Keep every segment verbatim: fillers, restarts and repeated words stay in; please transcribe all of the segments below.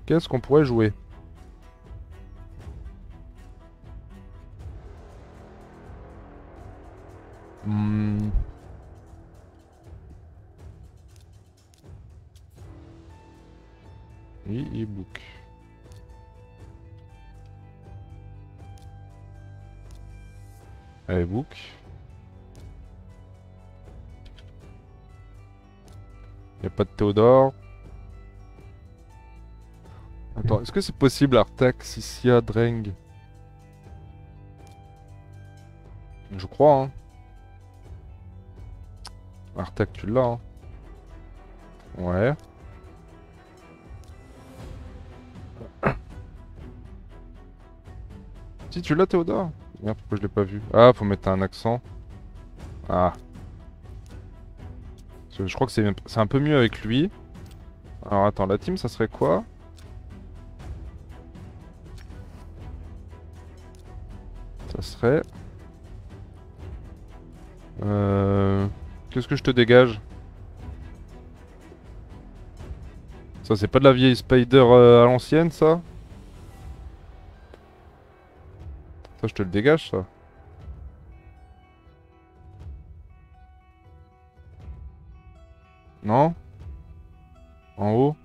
Qu'est-ce qu'on pourrait jouer? Hmm. Et e-book. E-book. Y a pas de Théodore. Attends, est-ce que c'est possible Artak, Sissia, Dreng? Je crois, hein. Artak, tu l'as, hein. Ouais. Si, tu l'as, Théodore? Merde, pourquoi je l'ai pas vu? Ah, faut mettre un accent. Ah. Parce que je crois que c'est c'est un peu mieux avec lui. Alors attends, la team, ça serait quoi? Ça serait... Euh... Qu'est-ce que je te dégage? Ça, c'est pas de la vieille Spider euh, à l'ancienne, ça? Ça, je te le dégage, ça. Non? En haut?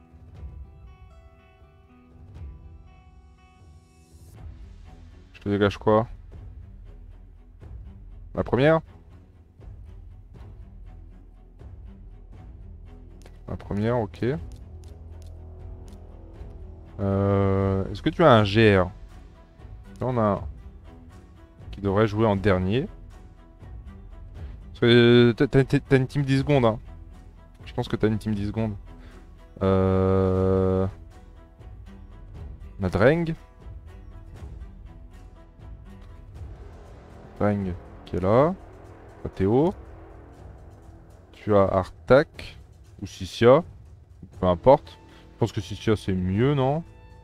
Je te dégage quoi? La première? La première, ok. Euh... Est-ce que tu as un G R? Là, on a un qui devrait jouer en dernier. Parce que t'as t'as- t'as une team dix secondes, hein. Je pense que t'as une team dix secondes. Euh... On a Dreng. Dreng qui est là. T'as Théo. Tu as Artak. Ou Sissia. Peu importe. Je pense que Sissia c'est mieux, non?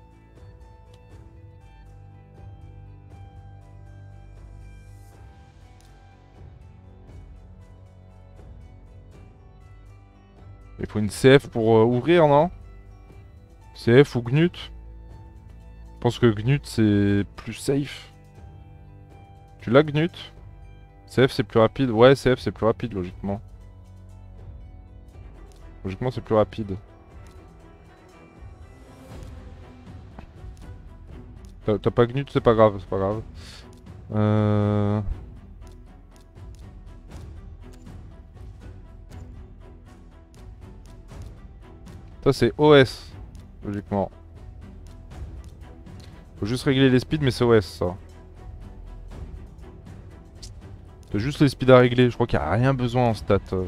Il faut une C F pour euh, ouvrir, non? C F ou Gnut? Je pense que Gnut c'est plus safe. Tu l'as Gnut? C F c'est plus rapide. Ouais, C F c'est plus rapide logiquement. Logiquement c'est plus rapide. T'as t'as pas Gnut, c'est pas grave, c'est pas grave. Euh... Ça c'est O S, logiquement. Faut juste régler les speeds, mais c'est O S ça. C'est juste les speeds à régler, je crois qu'il n'y a rien besoin en stat. Euh,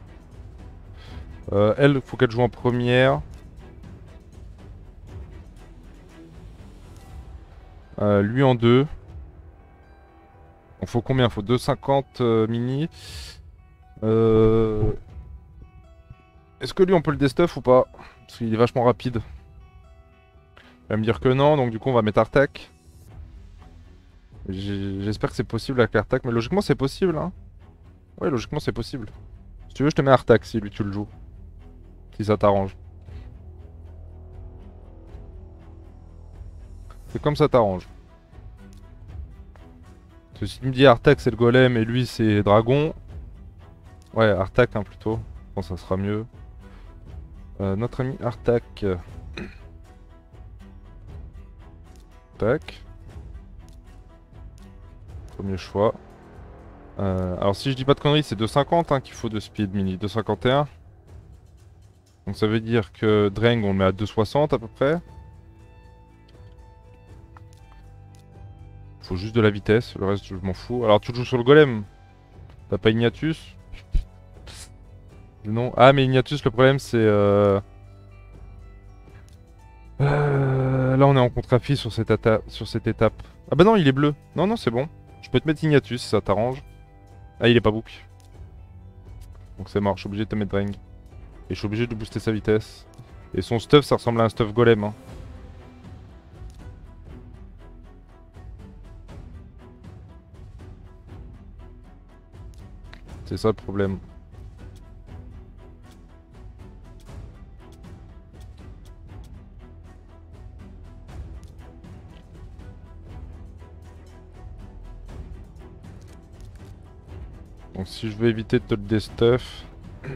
Euh, elle, faut qu'elle joue en première. Euh, lui en deux. Il faut combien? Faut deux cinquante euh, mini. Euh... Est-ce que lui on peut le destuff ou pas? Parce qu'il est vachement rapide. Il va me dire que non, donc du coup on va mettre Artak. J'ai- J'espère que c'est possible avec Artak, mais logiquement c'est possible, hein. Ouais, logiquement c'est possible. Si tu veux, je te mets Artak si lui tu le joues. Si ça t'arrange. C'est comme ça t'arrange. Parce que si tu me dis Artak c'est le golem et lui c'est dragon. Ouais, Artak hein, plutôt. Je pense que ça sera mieux. Euh, notre ami Artak. Tac. Premier choix. Euh, alors si je dis pas de conneries, c'est deux cinquante hein, qu'il faut de speed mini. deux cinquante et un. Donc ça veut dire que Dreng on le met à deux soixante à peu près. Faut juste de la vitesse, le reste je m'en fous. Alors tu le joues sur le golem. T'as pas Ignatius? Non. Ah mais Ignatius le problème c'est... Euh... Euh, là on est en contre-affi sur cette, atta- sur cette étape. Ah bah non il est bleu. Non non c'est bon. Je peux te mettre Ignatius si ça t'arrange. Ah il est pas book. Donc c'est mort, je suis obligé de te mettre Dreng. Et je suis obligé de booster sa vitesse. Et son stuff ça ressemble à un stuff golem hein. C'est ça le problème. Donc si je veux éviter de te le destuff,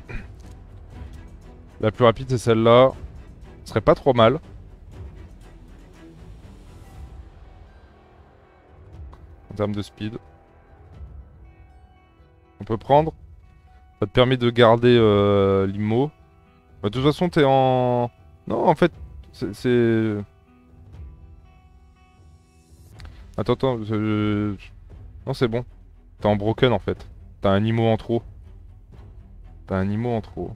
la plus rapide c'est celle-là. Ce serait pas trop mal. En termes de speed. On peut prendre. Ça te permet de garder euh, l'immo. Bah, de toute façon t'es en... Non en fait c'est... Attends, attends, je... Non c'est bon. T'es en broken en fait. T'as un immo en trop. T'as un immo en trop.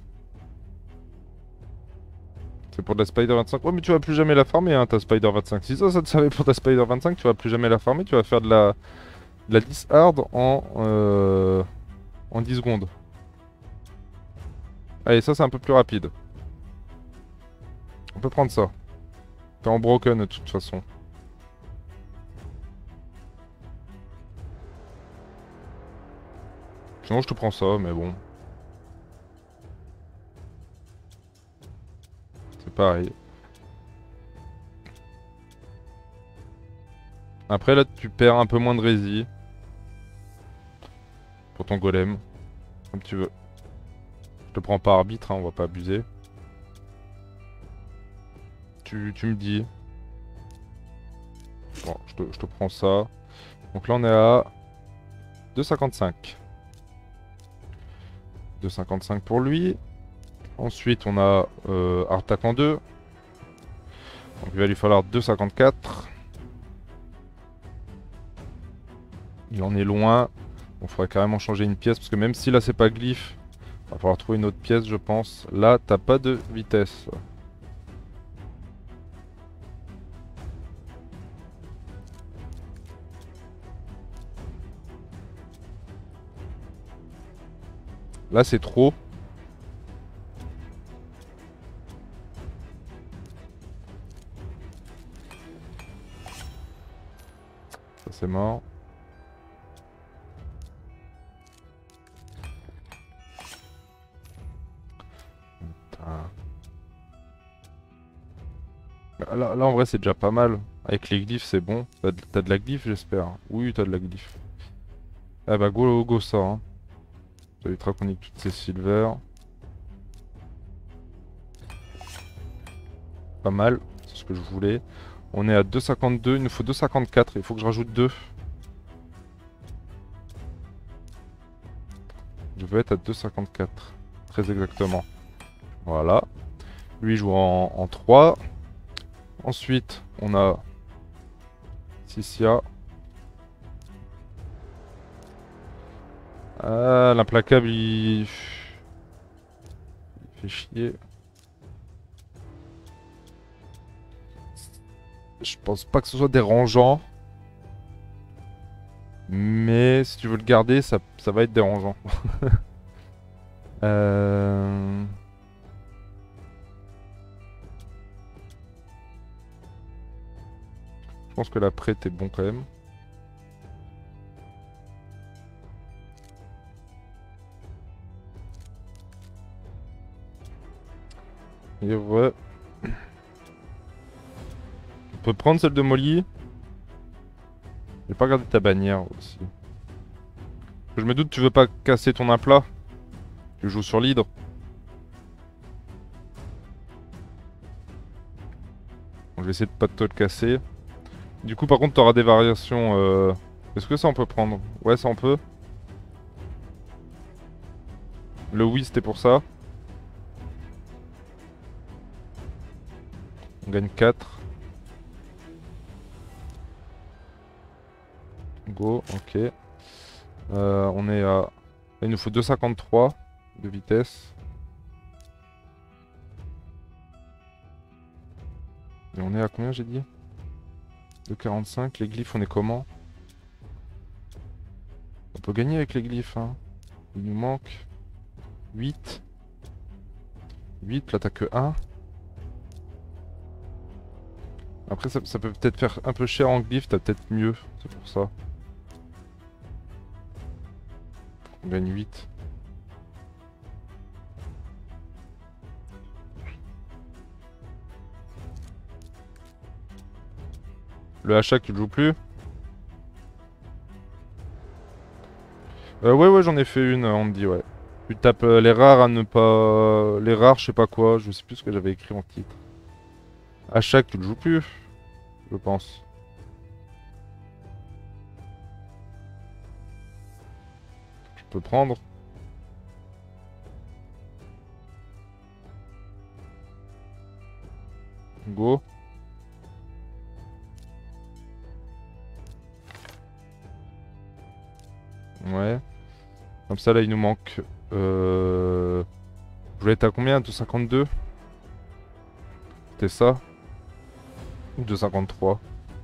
C'est pour de la Spider vingt-cinq. Ouais mais tu vas plus jamais la farmer hein, ta Spider vingt-cinq. Si ça, ça te servait pour ta Spider vingt-cinq, tu vas plus jamais la farmer. Tu vas faire de la, de la dix hard en, euh... en dix secondes. Allez, ça c'est un peu plus rapide. On peut prendre ça. T'es en broken de toute façon. Sinon je te prends ça, mais bon. C'est pareil. Après là tu perds un peu moins de rési. Pour ton golem. Comme tu veux. Je te prends pas arbitre, hein, on va pas abuser. Tu, tu me dis. Bon, je te, je te prends ça. Donc là on est à deux cinquante-cinq. deux cinquante-cinq pour lui. Ensuite on a euh, Artak en deux. Donc il va lui falloir deux cinquante-quatre. Il en est loin. On faudrait carrément changer une pièce. Parce que même si là c'est pas glyphe, va falloir trouver une autre pièce je pense. Là t'as pas de vitesse. Là c'est trop. Ça c'est mort. Là, là en vrai c'est déjà pas mal. Avec les glyphes c'est bon. T'as de, t'as de la glyphe j'espère. Oui t'as de la glyphe. Ah bah go go ça hein. Ça évitera qu'on ait toutes ces silver. Pas mal, c'est ce que je voulais. On est à deux cinquante-deux, il nous faut deux cinquante-quatre, il faut que je rajoute deux. Je veux être à deux cinquante-quatre, très exactement. Voilà. Lui joue en, en trois. Ensuite, on a Sissia. Ah, l'implacable, il... il fait chier. Je pense pas que ce soit dérangeant. Mais si tu veux le garder, ça, ça va être dérangeant. euh... Je pense que la prête est bon quand même. Et ouais. On peut prendre celle de Molly. J'ai pas regardé ta bannière aussi. Je me doute tu veux pas casser ton implat. Tu joues sur l'hydre. Je vais essayer de pas te le casser. Du coup par contre t'auras des variations. Euh... Est-ce que ça on peut prendre? Ouais ça on peut. Le oui c'était pour ça. On gagne quatre. Go, ok. Euh, on est à... Il nous faut deux cinquante-trois de vitesse. Et on est à combien j'ai dit? deux quarante-cinq. Les glyphes on est comment? On peut gagner avec les glyphes hein. Il nous manque huit. huit, là t'as que un. Après ça, ça peut peut-être faire un peu cher en glyphe, t'as peut-être mieux, c'est pour ça. On gagne huit. Le Hachak tu le joues plus? Euh, ouais, ouais, j'en ai fait une, on me dit, ouais. Tu tapes euh, les rares à ne pas... Les rares, je sais pas quoi, je sais plus ce que j'avais écrit en titre. À chaque, tu le joues plus, je pense. Je peux prendre. Go. Ouais. Comme ça, là, il nous manque... Euh... Je voulais être à combien? deux cinquante-deux? C'était ça? Ou deux cinquante-trois?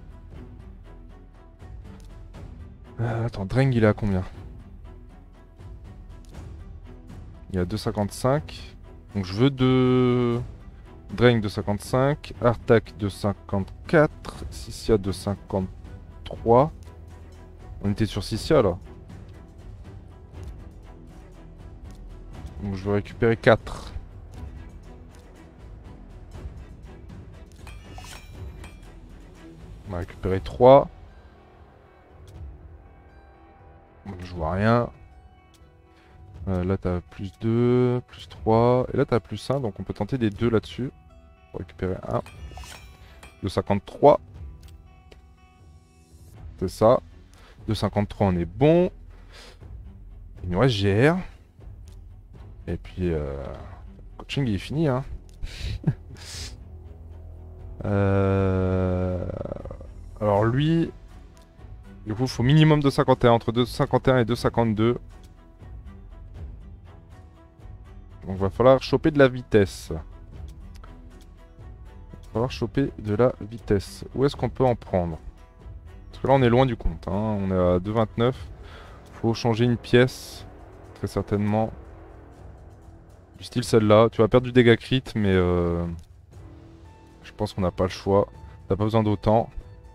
Euh, attends, Dreng, il est à combien? Il est à deux cinquante-cinq. Donc je veux de... Drain de cinquante-cinq, Artak de cinquante-quatre, Sissia de cinquante-trois. On était sur Sissia là. Donc je veux récupérer quatre. On va récupérer trois. Je vois rien. Euh, là t'as plus deux, plus trois. Et là t'as plus un, donc on peut tenter des deux là-dessus. Pour récupérer un. De cinquante-trois. C'est ça. De cinquante-trois on est bon. Il nous reste G R. Et puis euh, coaching il est fini hein. euh... Alors lui, du coup il faut minimum deux cinquante et un, entre deux cinquante et un et deux cinquante-deux. Donc va falloir choper de la vitesse. Va falloir choper de la vitesse. Où est-ce qu'on peut en prendre? Parce que là on est loin du compte, hein. On est à deux vingt-neuf. Faut changer une pièce, très certainement. Du style celle-là. Tu vas perdre du dégât crit, mais euh, je pense qu'on n'a pas le choix. T'as pas besoin d'autant.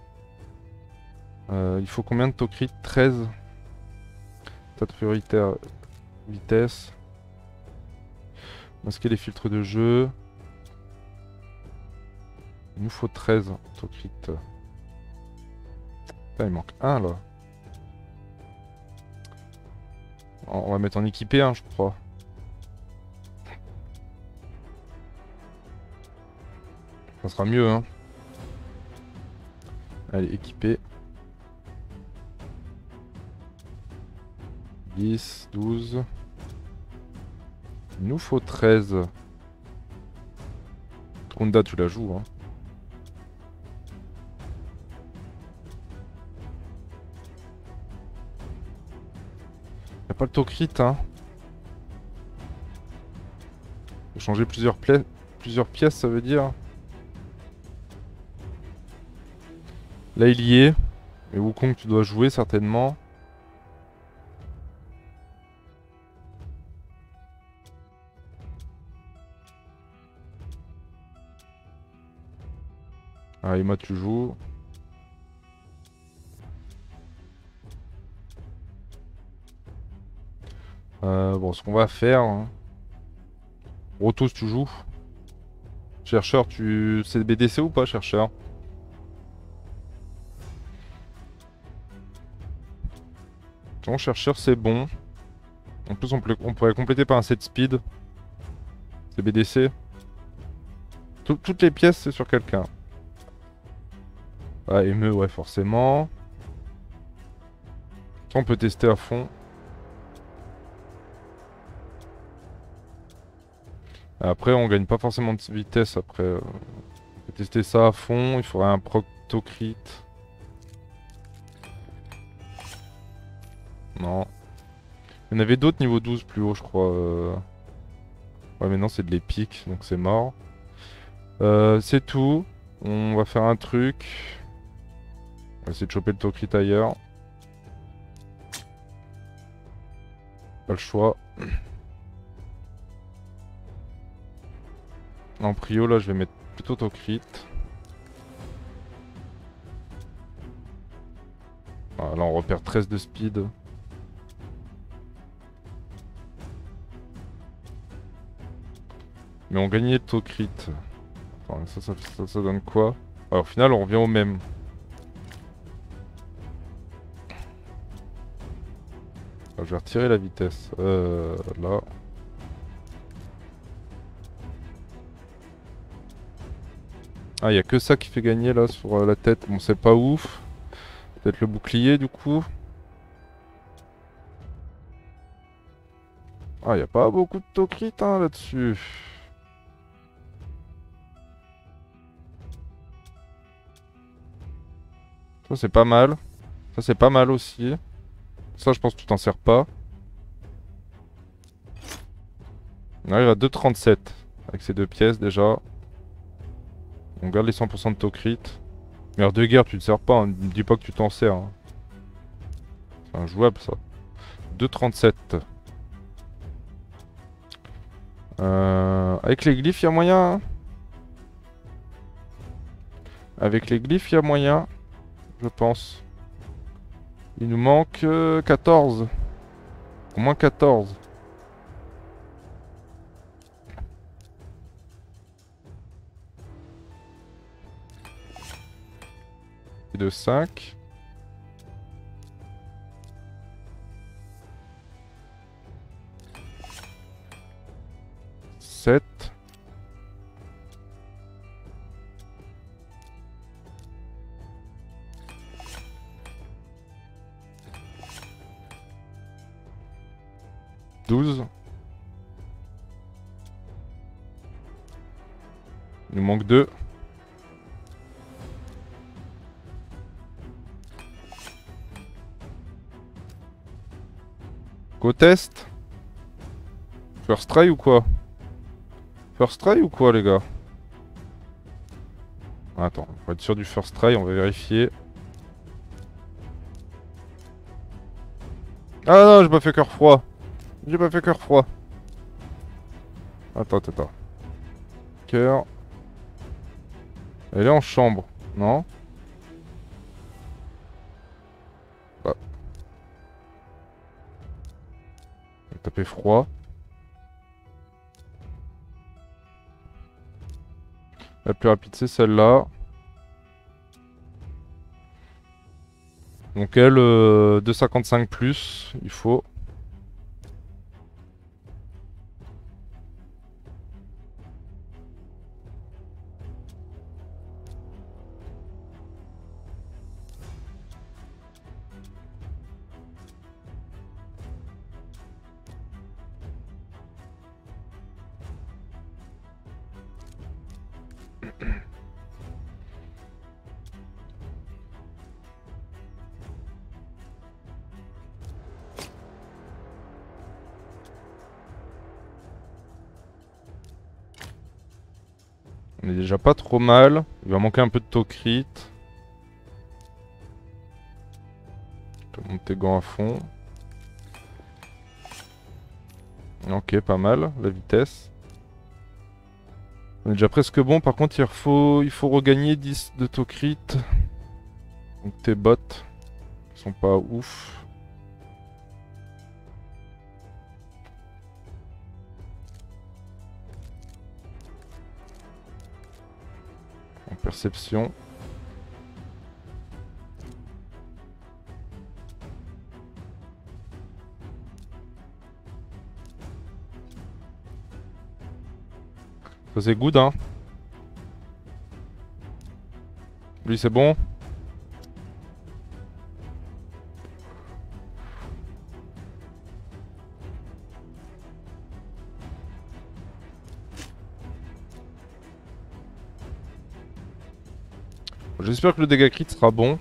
Euh, il faut combien de taux crit? treize. Stat prioritaire, vitesse. Masquer les filtres de jeu. Il nous faut treize taux crit. Putain, il manque un là. On va mettre en équipé, hein, je crois. Ça sera mieux, hein. Allez, équipé. dix, douze. Il nous faut treize. Honda, tu la joues, hein. Y'a pas le taux crit, hein. Faut changer plusieurs, plusieurs pièces, ça veut dire. Là, il y est. Et Wukong, tu dois jouer certainement. Ah, Emma, tu joues. Euh, bon, ce qu'on va faire... Hein. Rotos, tu joues. Chercheur, tu... C'est B D C ou pas, chercheur? Non, chercheur, c'est bon. En plus, on, on pourrait compléter par un set speed. C'est B D C. Tout, toutes les pièces, c'est sur quelqu'un. Ah, M E, ouais, forcément. Ça, on peut tester à fond. Après, on gagne pas forcément de vitesse. Après, euh, on peut tester ça à fond. Il faudrait un proctocrit. Non. Il y en avait d'autres niveau douze plus haut, je crois. Euh... Ouais, mais non, c'est de l'épique, donc c'est mort. Euh, c'est tout. On va faire un truc. On va essayer de choper le tocrit ailleurs. Pas le choix. En prio, là, je vais mettre plutôt tocrit. Ah, là, on repère treize de speed. Mais on gagnait le taux crit. Attends, ça, ça, ça, ça donne quoi? Alors, au final, on revient au même. je vais retirer la vitesse. Euh, là. Ah, il y a que ça qui fait gagner là sur euh, la tête. Bon, c'est pas ouf. Peut-être le bouclier du coup. Ah, il y a pas beaucoup de taux-crit hein, là-dessus. Ça, c'est pas mal. Ça, c'est pas mal aussi. Ça, je pense que tu t'en sers pas. On arrive à deux virgule trente-sept avec ces deux pièces déjà. On garde les cent pour cent de taux crit. Mais de guerre, tu te sers pas. Hein. Ne me dis pas que tu t'en sers. Hein. C'est injouable ça. deux virgule trente-sept. Euh, avec les glyphes, il y a moyen. Hein. Avec les glyphes, il y a moyen. Je pense. Il nous manque euh, quatorze. Au moins quatorze. Et de cinq. sept. douze. Il nous manque deux. Go test. First try ou quoi? First try ou quoi les gars? Attends, pour être sûr du first try, on va vérifier. Ah non, j'ai pas fait cœur froid. J'ai pas fait cœur froid. Attends, attends, attends. Cœur. Elle est en chambre, non? Ah. On va taper froid. La plus rapide c'est celle-là. Donc elle, euh, deux virgule cinquante-cinq plus, il faut. On est déjà pas trop mal. Il va manquer un peu de taux crit. Je te monte tes gants à fond. Ok, pas mal, la vitesse. On est déjà presque bon, par contre il faut, il faut regagner dix de taux crit. Donc tes bots sont pas ouf. En perception. Ça c'est good hein. Lui c'est bon. J'espère que le dégât crit sera bon.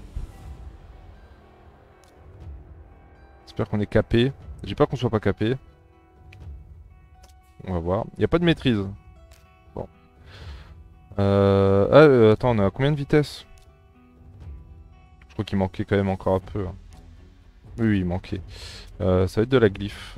J'espère qu'on est capé. J'ai peur qu'on soit pas capé. On va voir. Il n'y a pas de maîtrise. Bon. Euh... Ah, euh, attends, on a combien de vitesse? Je crois qu'il manquait quand même encore un peu. Hein. Oui, oui, il manquait. Euh, ça va être de la glyphe.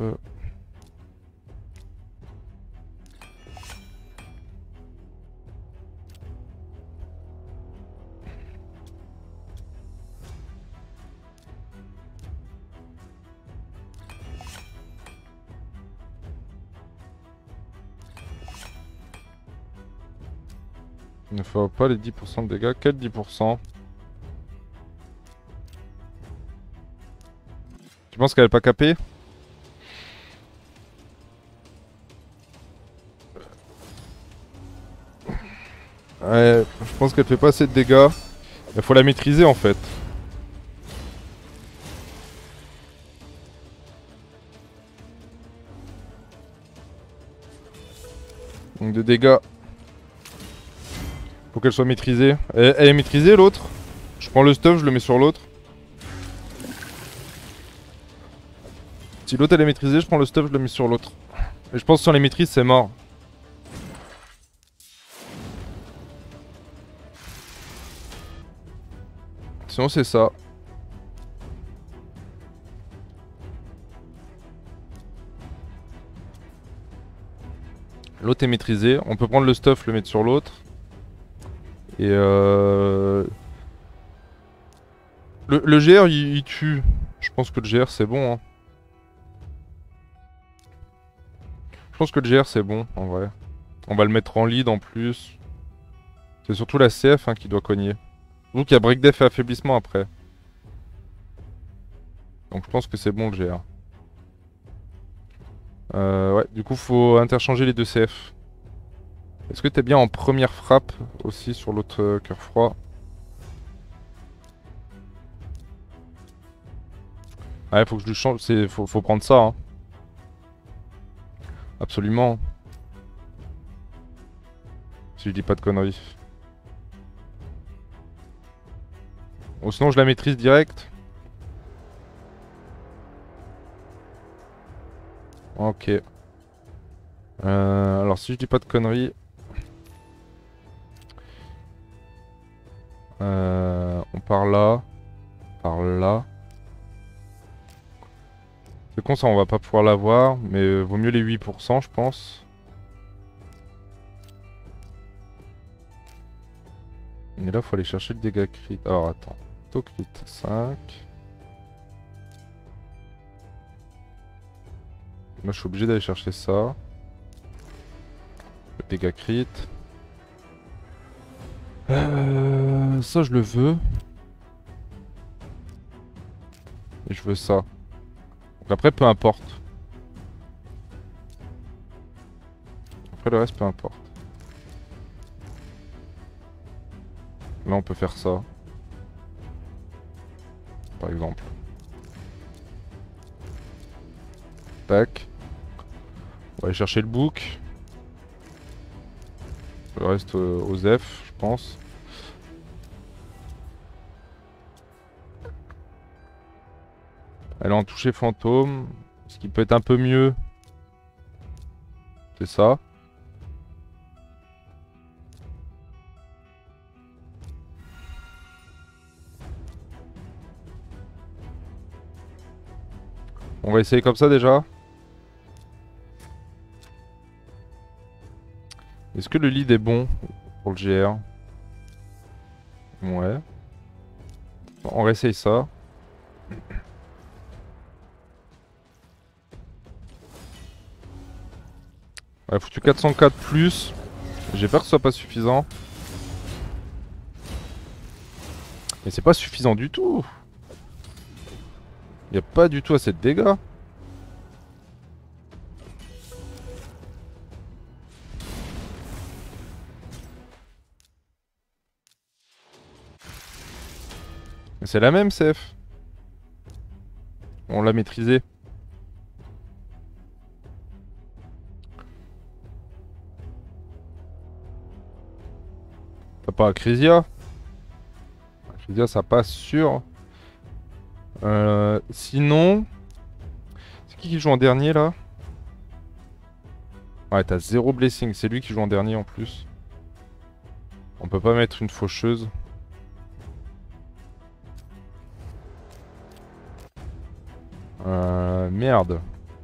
Il ne faut pas les dix pour cent de dégâts. Quel dix pour cent? Tu penses qu'elle est pas capée? Ouais, je pense qu'elle fait pas assez de dégâts. Il faut la maîtriser en fait. Donc de dégâts. Faut qu'elle soit maîtrisée. Elle, elle est maîtrisée l'autre. Je prends le stuff, je le mets sur l'autre. Si l'autre elle est maîtrisée, je prends le stuff, je le mets sur l'autre. Et je pense que sans les maîtrises, c'est mort. Sinon c'est ça. L'autre est maîtrisé. On peut prendre le stuff, le mettre sur l'autre. Et euh... Le, le G R il, il tue. Je pense que le G R c'est bon. Hein. Je pense que le G R c'est bon en vrai. On va le mettre en lead en plus. C'est surtout la C F hein, qui doit cogner. Donc il y a break def et affaiblissement après. Donc je pense que c'est bon le G R. Euh, ouais, du coup faut interchanger les deux C F. Est-ce que t'es bien en première frappe aussi sur l'autre euh, cœur froid? Ouais, faut que je lui change, c'est, faut, faut prendre ça. Hein. Absolument. Si je dis pas de conneries. Ou sinon je la maîtrise direct. Ok. Euh, alors si je dis pas de conneries. Euh, on part là. Par là. C'est con ça on va pas pouvoir l'avoir. Mais euh, vaut mieux les huit pour cent je pense. Et là faut aller chercher le dégât crit. Alors attends. Taux crit cinq. Moi je suis obligé d'aller chercher ça. Le dégât crit. Euh, ça je le veux. Et je veux ça. Donc après peu importe. Après le reste peu importe. Là on peut faire ça. Par exemple. Tac. On va aller chercher le book. Le reste euh, aux F, je pense. Elle est en toucher fantôme. Ce qui peut être un peu mieux. C'est ça. On va essayer comme ça déjà. Est-ce que le lead est bon pour le G R? Ouais. Bon, on réessaye ça. On a foutu quatre cent quatre plus. J'ai peur que ce soit pas suffisant. Mais c'est pas suffisant du tout. Y a pas du tout assez de dégâts. Mais c'est la même C F. On l'a maîtrisé. T'as pas Acrisia? Acrisia ça passe sur... Euh, sinon... C'est qui qui joue en dernier là? Ouais t'as zéro blessing, c'est lui qui joue en dernier en plus. On peut pas mettre une faucheuse. Euh, merde.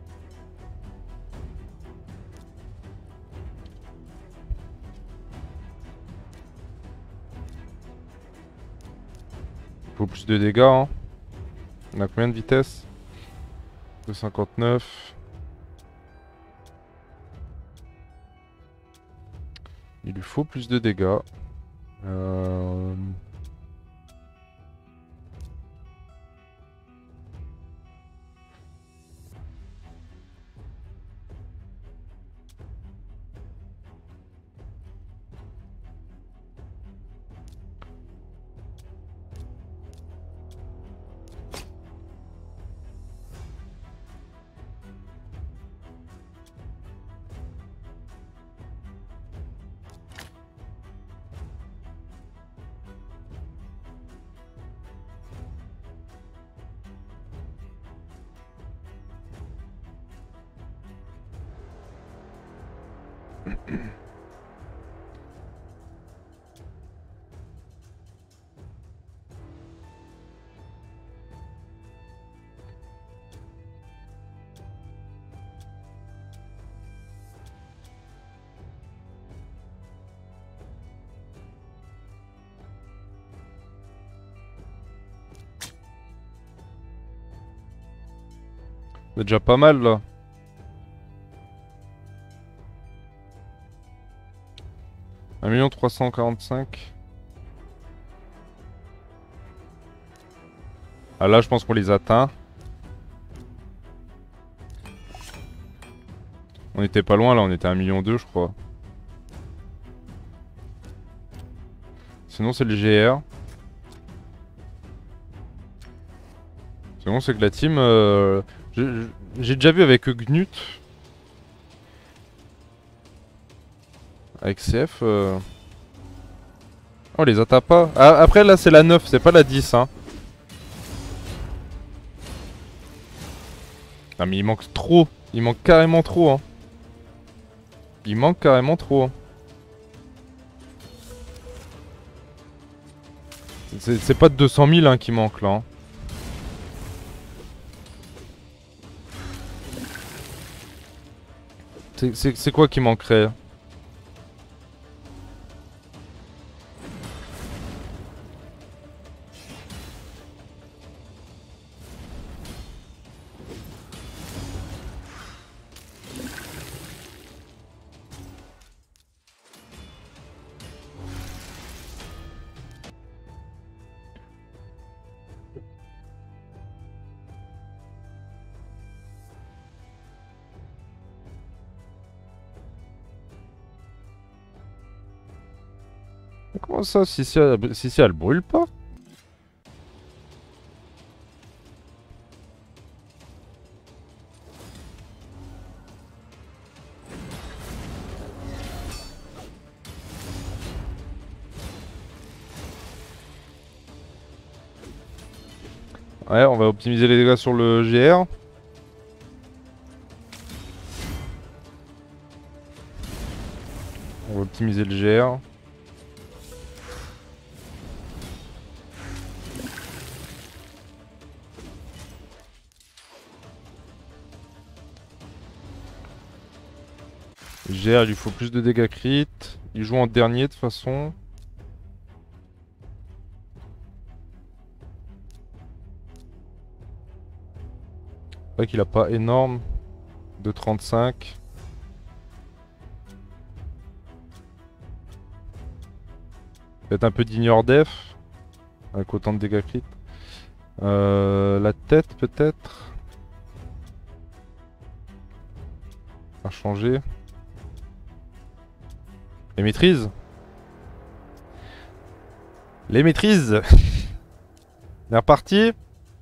Il faut plus de dégâts hein. On a combien de vitesse? deux cinquante-neuf. Il lui faut plus de dégâts. Euh... C'est déjà pas mal là. un million trois cent quarante-cinq. Ah là je pense qu'on les atteint. On était pas loin là, on était à un million deux je crois. Sinon c'est le G R. Sinon c'est que la team... Euh, j'ai déjà vu avec Gnut. Avec C F... Euh... Oh, on les attaque pas. Ah, après là c'est la neuf, c'est pas la dix hein. Non mais il manque trop. Il manque carrément trop hein. Il manque carrément trop hein. C'est pas de deux cent mille hein, qui manque là hein. C'est quoi qui manquerait? Comment ça, si si elle, si, si elle brûle pas? Ouais, on va optimiser les dégâts sur le G R. On va optimiser le G R. Le G R, il lui faut plus de dégâts crit. Il joue en dernier de toute façon. C'est vrai qu'il a pas énorme. De trente-cinq. Peut-être un peu d'ignore def. Avec autant de dégâts crit. Euh, la tête peut-être. À changer. Les maîtrises. Les maîtrises. On est reparti.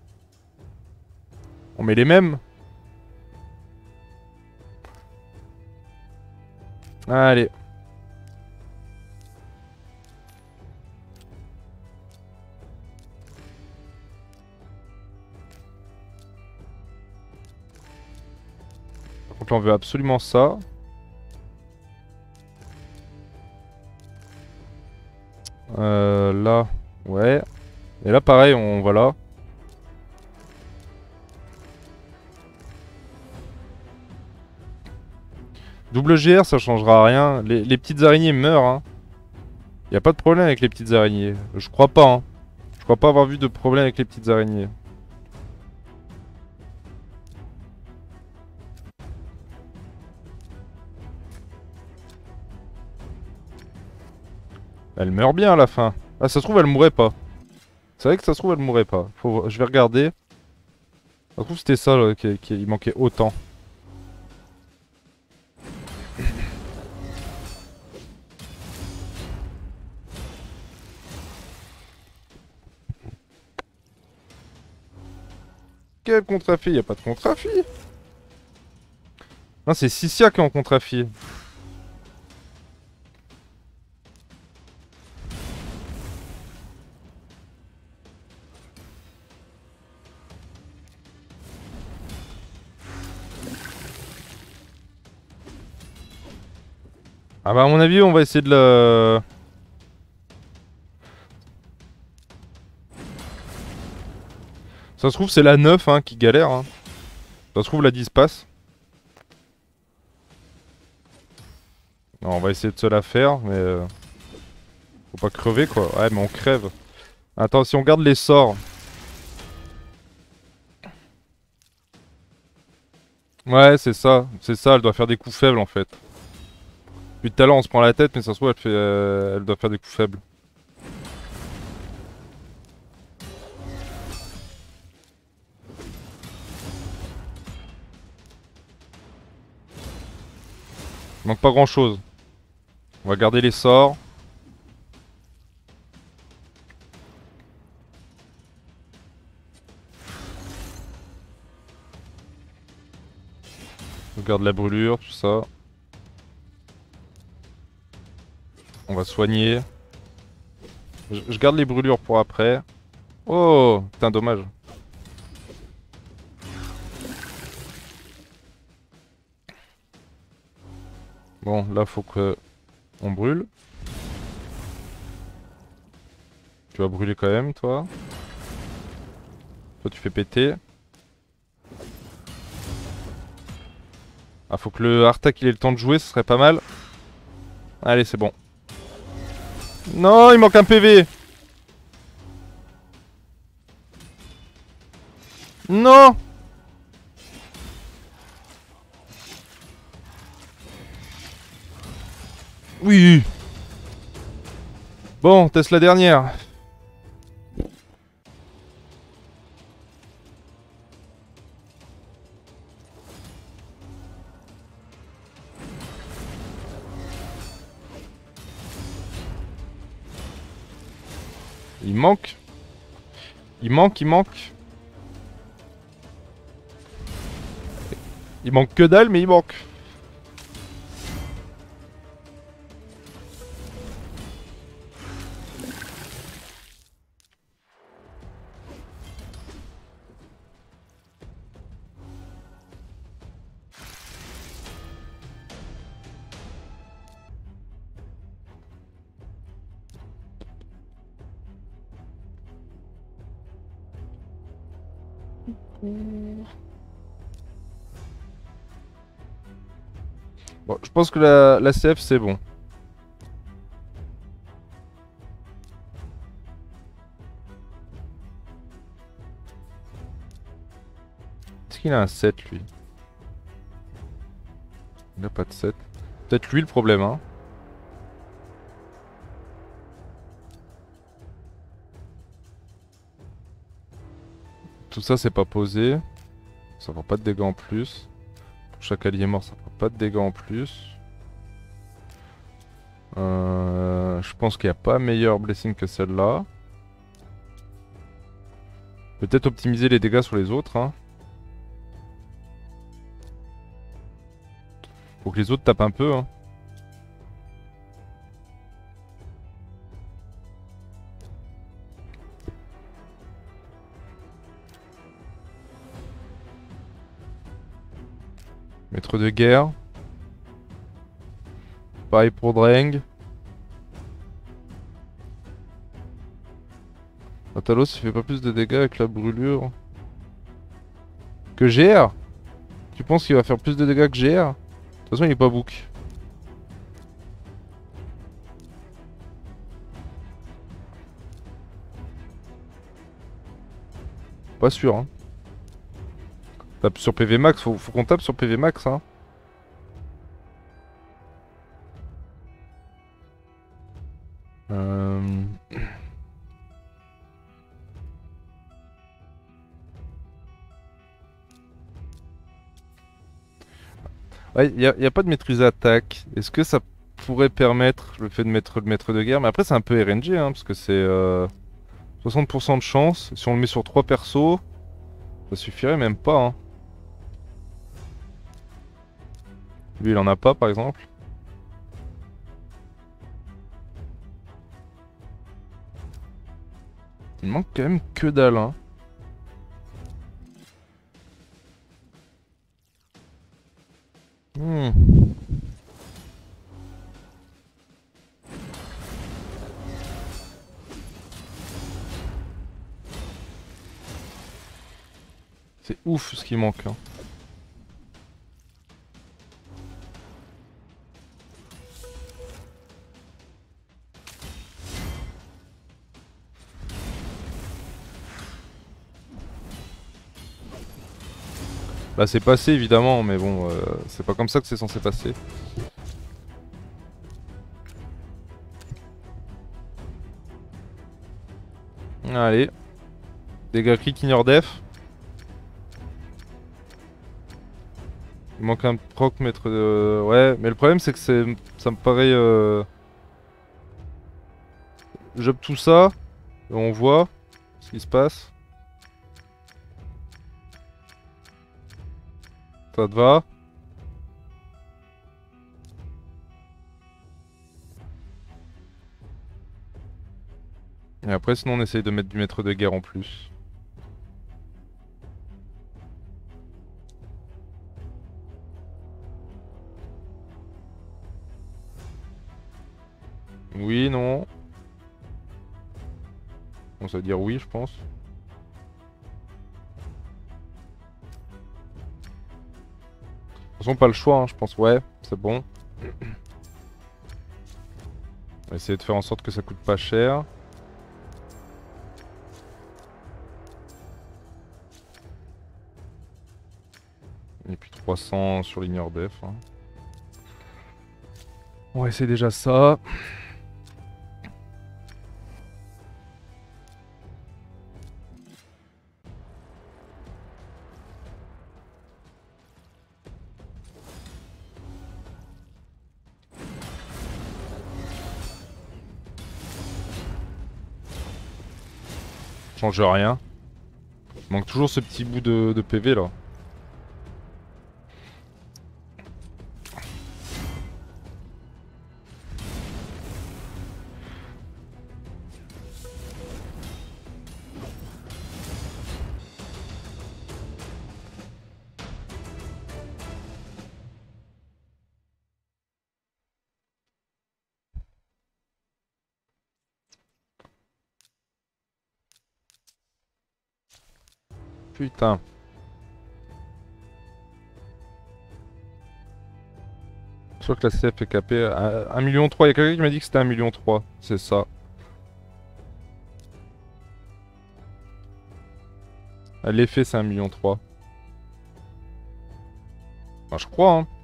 On met les mêmes. Allez. Par contre là on veut absolument ça. Euh, là, ouais. Et là pareil, on va là. Double G R ça changera rien. Les, les petites araignées meurent hein. Y a pas de problème avec les petites araignées. Je crois pas hein. Je crois pas avoir vu de problème avec les petites araignées. Elle meurt bien à la fin. Ah ça se trouve elle mourrait pas. C'est vrai que ça se trouve elle mourrait pas. Faut... Je vais regarder. Ça se trouve c'était ça là, qui, qui... il manquait autant. Quel contre-affi? Y'a pas de contre-affi. Non c'est Sissia qui est en contre-affi. Ah bah à mon avis on va essayer de le... Ça se trouve c'est la neuf hein, qui galère. Hein. Ça se trouve la dix passe. Non, on va essayer de se la faire, mais... euh, Faut pas crever quoi. Ouais mais on crève. Attends, si on garde les sorts... Ouais c'est ça, c'est ça, elle doit faire des coups faibles en fait. Depuis tout à l'heure on se prend la tête mais ça se trouve elle, fait, euh, elle doit faire des coups faibles. Il manque pas grand chose. On va garder les sorts. On garde la brûlure, tout ça. On va soigner. Je, je garde les brûlures pour après. Oh, putain, dommage. Bon, là, faut que on brûle. Tu vas brûler quand même, toi. Toi, tu fais péter. Ah, faut que le Artak il ait le temps de jouer, ce serait pas mal. Allez, c'est bon. Non, il manque un P V. Non. Oui. Bon, teste la dernière. Il manque. Il manque, il manque. Il manque que dalle, mais il manque. Bon, je pense que la, la C F c'est bon. Est-ce qu'il a un sept lui? Il a pas de sept. Peut-être lui le problème hein. Tout ça c'est pas posé. Ça fera pas de dégâts en plus. Pour chaque allié mort ça fera pas de dégâts en plus. Euh, je pense qu'il n'y a pas meilleure blessing que celle-là. Peut-être optimiser les dégâts sur les autres hein. Faut que les autres tapent un peu hein. Maître de guerre. Pareil pour Dreng. Atalos il fait pas plus de dégâts avec la brûlure que G R. Tu penses qu'il va faire plus de dégâts que G R? De toute façon il est pas book. Pas sûr hein. Tape sur P V max, faut, faut qu'on tape sur P V max hein. Euh... Ouais, y a, y a pas de maîtrise attaque. Est-ce que ça pourrait permettre le fait de mettre le maître de guerre? Mais après c'est un peu R N G hein, parce que c'est euh, soixante pour cent de chance. Si on le met sur trois persos, ça suffirait même pas hein. Lui il en a pas par exemple. Il manque quand même que dalle hein. Hmm. C'est ouf ce qui manque. Hein. Là c'est passé évidemment, mais bon, euh, c'est pas comme ça que c'est censé passer. Allez. Dégâts crit in your def. Il manque un proc maître de... Ouais, mais le problème c'est que c'est, ça me paraît... Euh... Job tout ça, et on voit ce qui se passe. Ça te va? Et après sinon on essaye de mettre du maître de guerre en plus. Oui, non. On va dire oui je pense. De toute façon pas le choix hein, je pense. Ouais, c'est bon. On va essayer de faire en sorte que ça coûte pas cher. Et puis trois cents sur l'ignore def. Hein. On va essayer déjà ça. Change rien. Il manque toujours ce petit bout de, de P V là. Putain. Je crois que la C F est capée à un million trois. Il y a quelqu'un qui m'a dit que c'était un million trois. C'est ça. L'effet c'est un million trois. Enfin, je crois hein.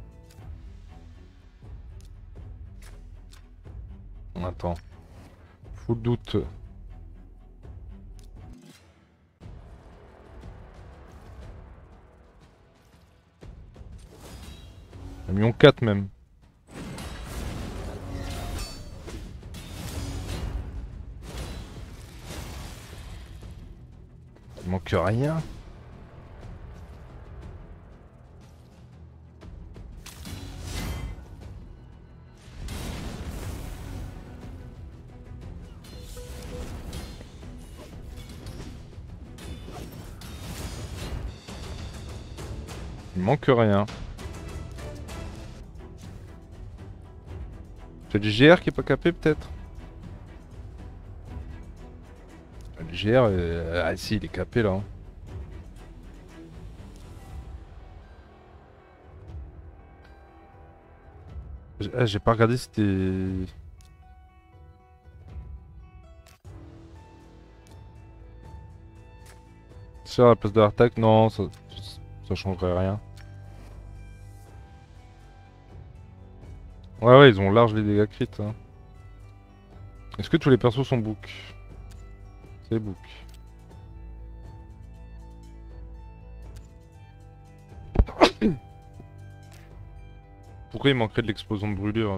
Attends. Full doute. un million quatre même. Il manque rien. Il manque rien. C'est le G R qui est pas capé peut-être. Le G R, euh... ah si il est capé là. Hein. Ah, j'ai pas regardé si c'était... Sur la place de l'attaque, non, ça, ça changerait rien. Ouais ouais, ils ont large les dégâts crit. Hein. Est-ce que tous les persos sont book? C'est book. Pourquoi il manquerait de l'explosion de brûlure?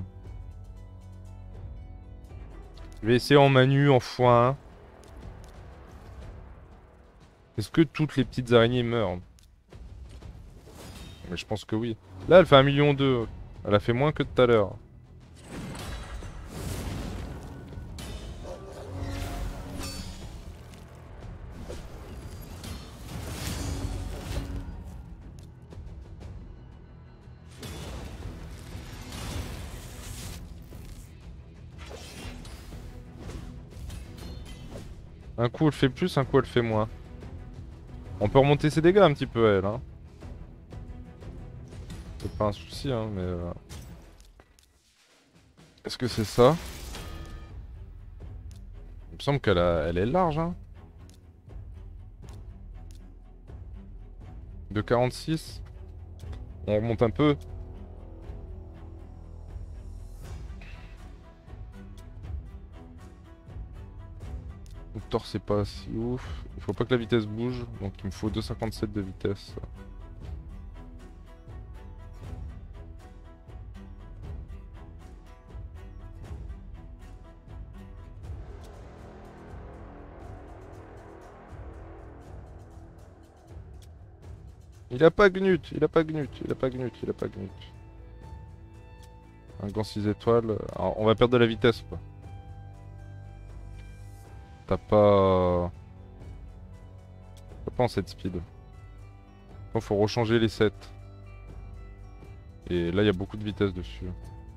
Je vais essayer en manu, en fois un. Est-ce que toutes les petites araignées meurent? Mais je pense que oui. Là, elle fait un million deux. Elle a fait moins que tout à l'heure. Un coup elle fait plus, un coup elle fait moins. On peut remonter ses dégâts un petit peu, elle. Hein. C'est pas un souci, hein, mais... Euh... Est-ce que c'est ça? Il me semble qu'elle a... elle est large, hein. De quarante-six. On remonte un peu. Le torse c'est pas si ouf. Il faut pas que la vitesse bouge, donc il me faut deux virgule cinquante-sept de vitesse. Il a pas gnut, il a pas gnut, il a pas gnut, il a pas gnut. Un gant six étoiles. Alors, on va perdre de la vitesse quoi. T'as pas... T'as pas en sept speed. Il faut rechanger les sept. Et là il y a beaucoup de vitesse dessus.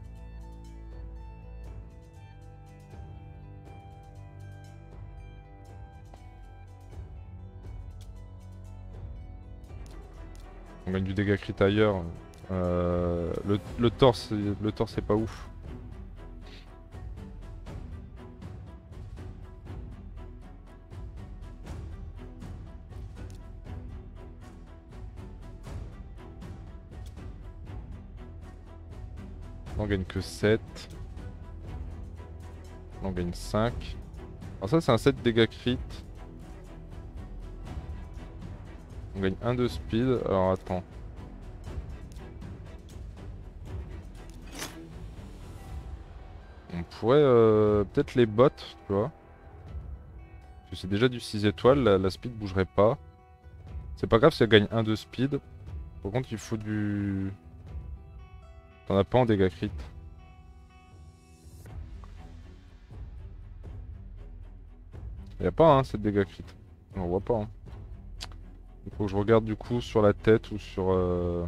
On gagne du dégât crit ailleurs. Euh, le, le torse, le torse c'est pas ouf. On gagne que sept. On gagne cinq. Alors ça c'est un sept dégâts crit. On gagne un de speed. Alors attends. On pourrait euh, peut-être les bots, tu vois. Parce que c'est déjà du six étoiles, la, la speed bougerait pas. C'est pas grave si elle gagne un de speed. Par contre il faut du... T'en as pas en dégâts crit. Y'a pas hein, cette dégâts crit. On voit pas. Hein. Il faut que je regarde du coup sur la tête ou sur... Euh...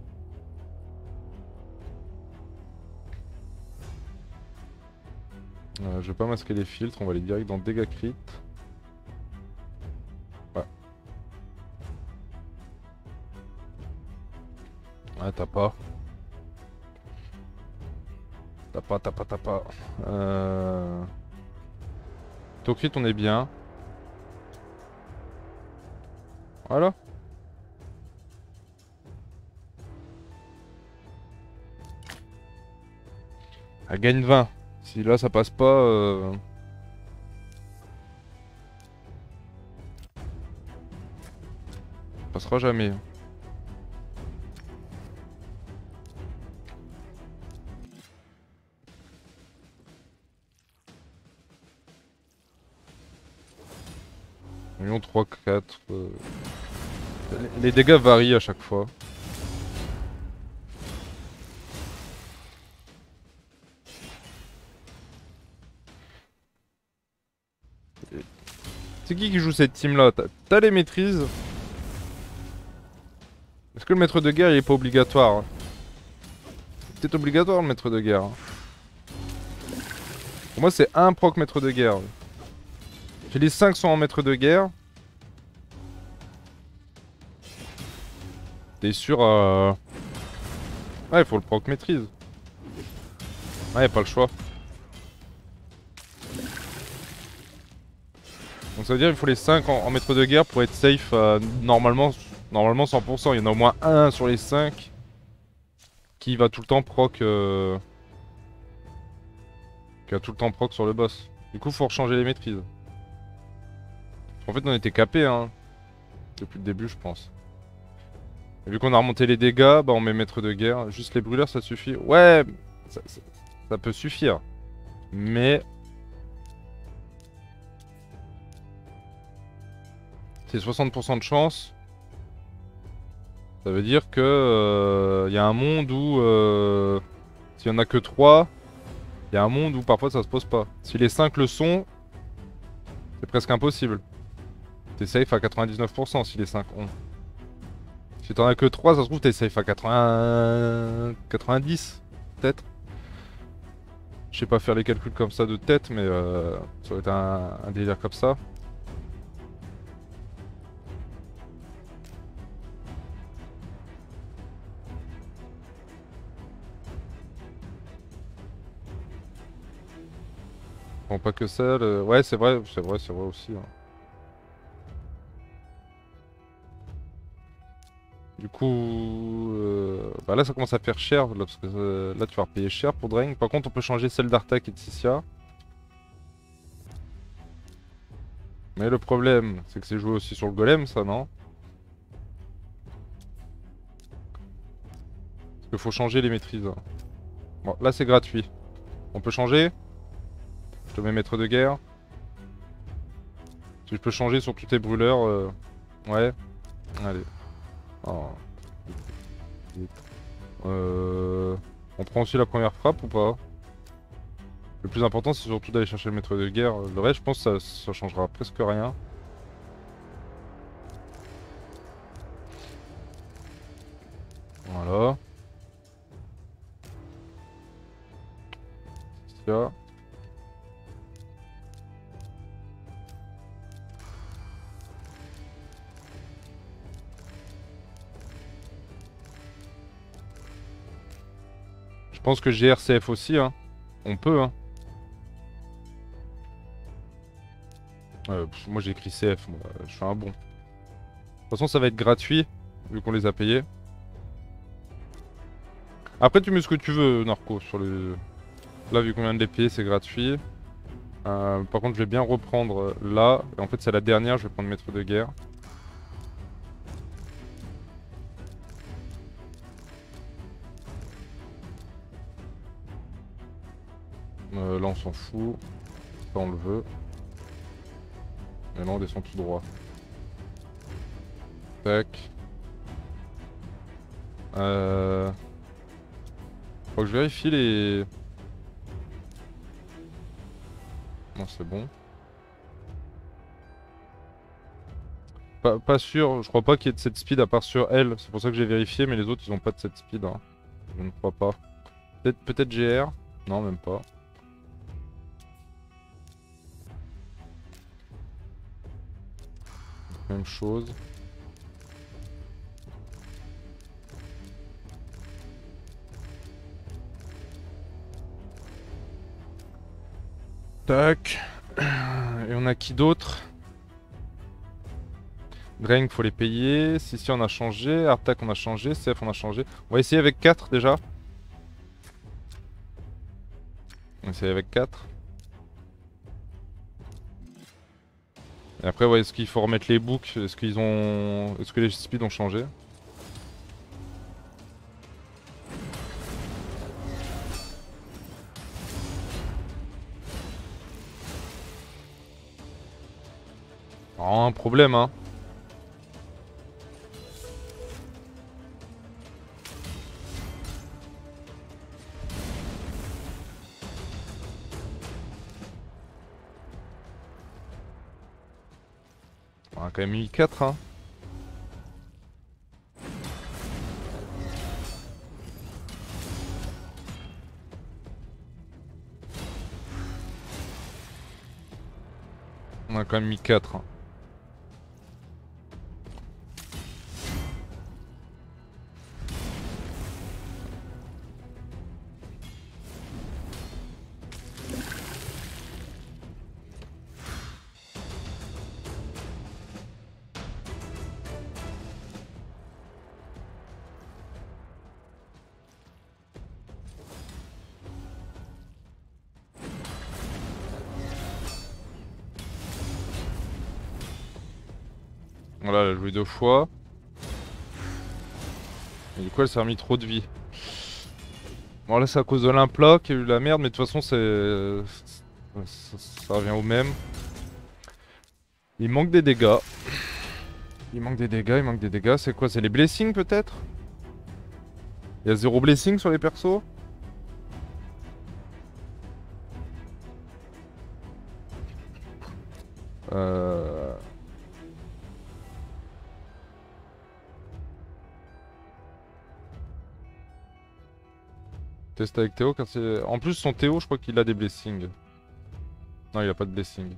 Euh, je vais pas masquer les filtres, on va aller direct dans dégâts crit. Ouais. Ouais, t'as pas. T'as pas, t'as pas, t'as pas. Euh... Taux crit, on est bien. Voilà. Elle gagne vingt. Si là ça passe pas... Euh... Ça passera jamais. Million trois, quatre... Euh... Les dégâts varient à chaque fois. C'est qui qui joue cette team là? T'as les maîtrises? Est-ce que le maître de guerre il est pas obligatoire? Hein? C'est peut-être obligatoire le maître de guerre. Hein. Pour moi c'est un proc maître de guerre. Si les cinq sont en maître de guerre, t'es sûr euh... Ouais il faut le proc maîtrise. Ouais pas le choix. Donc ça veut dire qu'il faut les cinq en, en maître de guerre pour être safe euh, normalement, normalement cent pour cent. Il y en a au moins un sur les cinq qui va tout le temps proc... Euh... Qui a tout le temps proc sur le boss. Du coup faut rechanger les maîtrises. En fait on était capé hein. Depuis le début je pense. Et vu qu'on a remonté les dégâts, bah on met maître de guerre. Juste les brûleurs ça suffit. Ouais, ça, ça, ça peut suffire. Mais... C'est soixante pour cent de chance. Ça veut dire que... Il euh, y a un monde où... Euh, S'il y en a que trois... Il y a un monde où parfois ça se pose pas. Si les cinq le sont... C'est presque impossible. T'es safe à quatre-vingt-dix-neuf pour cent si les cinq ont. Si t'en as que trois, ça se trouve t'es safe à quatre-vingts... quatre-vingt-dix peut-être. Je sais pas faire les calculs comme ça de tête, mais euh, ça aurait été un, un délire comme ça. prend pas que ça. Le... Ouais, c'est vrai, c'est vrai, c'est vrai aussi. Hein. Du coup, euh... bah là ça commence à faire cher, là, parce que euh, là tu vas repayer cher pour Drain. Par contre, on peut changer celle d'Artak et de Sissia. Mais le problème, c'est que c'est joué aussi sur le golem, ça, non? Parce qu'il faut changer les maîtrises. Bon, là c'est gratuit. On peut changer? Je te mets maître de guerre. Si je peux changer sur tous tes brûleurs, euh... ouais. Allez. Oh. Euh... On prend aussi la première frappe ou pas? Le plus important c'est surtout d'aller chercher le maître de guerre. Le reste je pense que ça, ça changera presque rien. Voilà. Ça. Je pense que G R C F aussi, hein. On peut, hein. Euh, pff, moi j'ai écrit C F, moi. Je suis un bon. De toute façon ça va être gratuit, vu qu'on les a payés. Après tu mets ce que tu veux, Narco, sur le... Là vu qu'on vient de les payer, c'est gratuit. Euh, par contre je vais bien reprendre là. Et en fait c'est la dernière, je vais prendre maître de guerre. Euh, là on s'en fout. Ça on le veut. Et là on descend tout droit. Tac. Euh... Faut que je vérifie les... Non c'est bon. Pas, pas sûr, je crois pas qu'il y ait de cette speed à part sur elle. C'est pour ça que j'ai vérifié, mais les autres ils ont pas de cette speed. Hein. Je ne crois pas. Peut-être peut-être G R? Non même pas. Même chose. Tac. Et on a qui d'autre? Drain, faut les payer. Si, si, on a changé. Artak, on a changé. C F, on a changé. On va essayer avec quatre déjà. On va essayer avec quatre. Et après, ouais, est-ce qu'il faut remettre les boucs? Est-ce qu'ils ont. Est-ce que les speeds ont changé? Oh, un problème, hein. On a quand même mis quatre, hein. On a quand même mis quatre. Hein. Voilà, elle a joué deux fois. Et du coup, elle s'est remis trop de vie. Bon, là, c'est à cause de l'implat qui a eu la merde, mais de toute façon, c'est. Ça, ça revient au même. Il manque des dégâts. Il manque des dégâts, il manque des dégâts. C'est quoi? C'est les blessings peut-être? Il y a zéro blessing sur les persos? Euh... Test avec Théo car c'est... En plus son Théo je crois qu'il a des blessings. Non il a pas de blessing.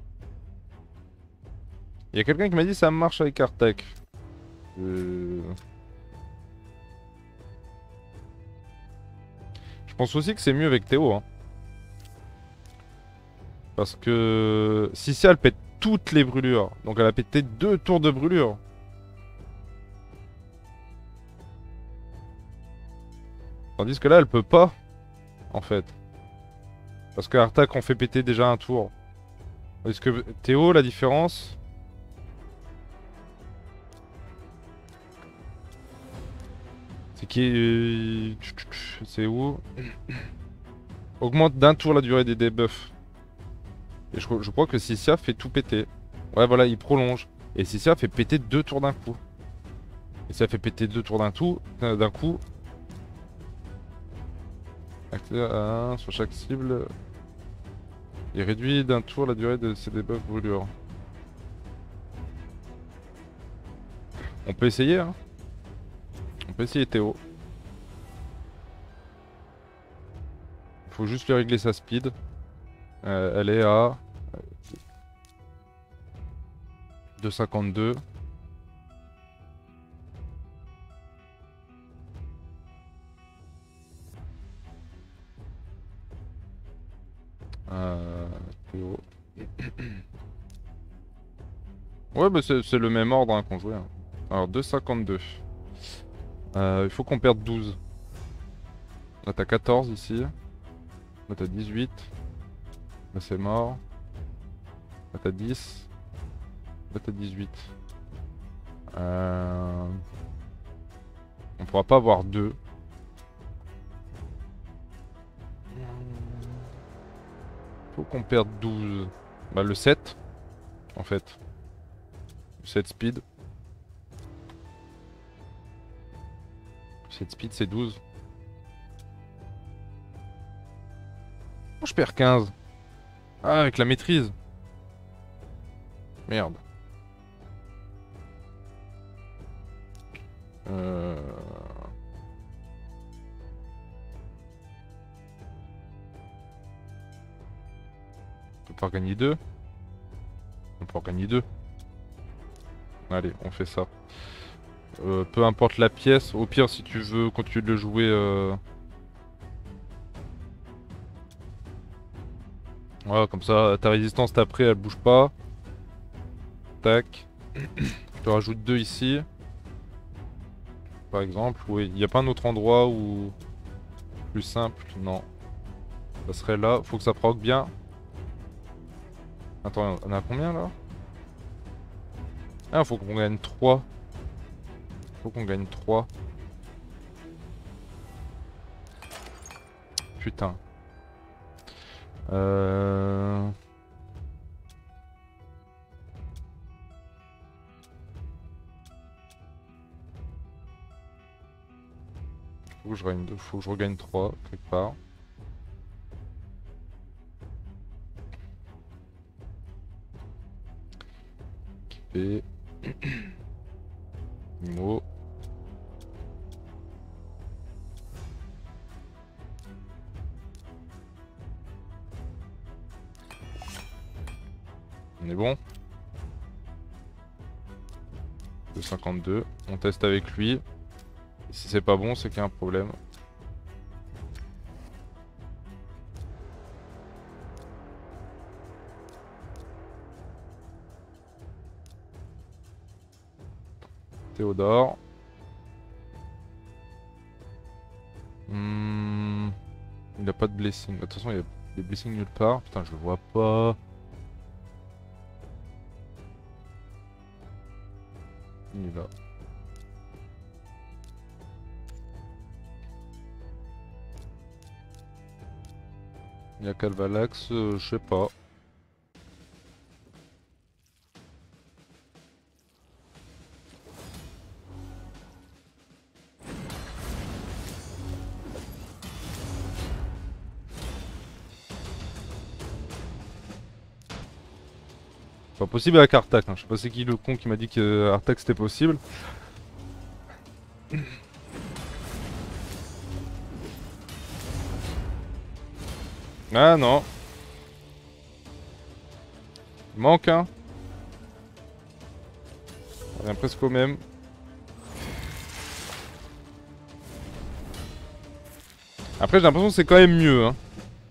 Il y a quelqu'un qui m'a dit ça marche avec Artek. Euh... pense aussi que c'est mieux avec Théo. Hein. Parce que Sissia elle pète toutes les brûlures. Donc elle a pété deux tours de brûlure. Tandis que là elle peut pas. En fait. Parce que Artak en fait péter déjà un tour. Est-ce que Théo, la différence... C'est qui est... C'est où? Augmente d'un tour la durée des debuffs. Et je, je crois que Sissia fait tout péter. Ouais, voilà, il prolonge. Et Sissia fait péter deux tours d'un coup. Et ça fait péter deux tours d'un tout, euh, d'un coup. Activer à un sur chaque cible. Il réduit d'un tour la durée de ses debuffs brûlures. On peut essayer, hein. On peut essayer Théo. Faut juste lui régler sa speed. Euh, elle est à deux cinquante-deux. Euh, Théo. Ouais, bah c'est le même ordre hein, qu'on jouait. Hein. Alors deux cinquante-deux. Euh, il faut qu'on perde douze. Là t'as quatorze ici. Là t'as dix-huit. Là c'est mort. Là t'as dix. Là t'as dix-huit. Euh... On pourra pas avoir deux. Faut qu'on perde douze. Bah le sept. En fait. Le sept speed. sept speed c'est douze. Oh, je perds quinze. Ah, avec la maîtrise. Merde. Euh... On peut pas gagner deux. On peut en gagner deux. Allez, on fait ça. Euh, peu importe la pièce. Au pire, si tu veux continuer de le jouer... Euh... Voilà, comme ça, ta résistance t'après, elle bouge pas. Tac. Je te rajoute deux ici. Par exemple. Oui, il n'y a pas un autre endroit où... Plus simple, non. Ça serait là. Faut que ça proc bien. Attends, on a combien là? Ah, faut qu'on gagne trois. Faut qu'on gagne trois. Putain. Euh... Faut que je regagne deux, faut que je regagne trois quelque part. Équipé. Nimo. On est bon. deux cinquante-deux. On teste avec lui. Et si c'est pas bon, c'est qu'il y a un problème. Théodore. Hmm. Il a pas de blessing. De toute façon, il y a des blessings nulle part. Putain, je le vois pas. Il est là. Il y a Calvalax, euh, je sais pas. Pas possible avec Artak, hein. Je sais pas c'est qui le con qui m'a dit que Artak c'était possible. Ah non. Il manque hein. On revient presque au même. Après j'ai l'impression que c'est quand même mieux hein.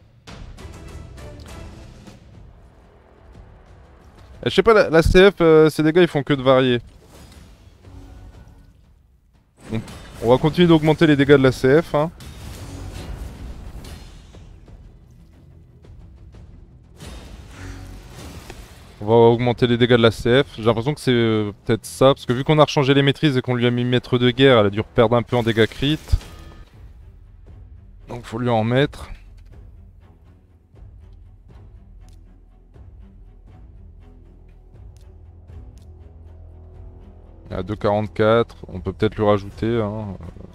Je sais pas, la, la C F, euh, ces dégâts ils font que de varier. On, on va continuer d'augmenter les dégâts de la C F hein. On va augmenter les dégâts de la C F. J'ai l'impression que c'est euh, peut-être ça. Parce que vu qu'on a rechangé les maîtrises et qu'on lui a mis maître de guerre, elle a dû perdre un peu en dégâts crit. Donc faut lui en mettre. À deux quarante-quatre, on peut peut-être lui rajouter. Hein.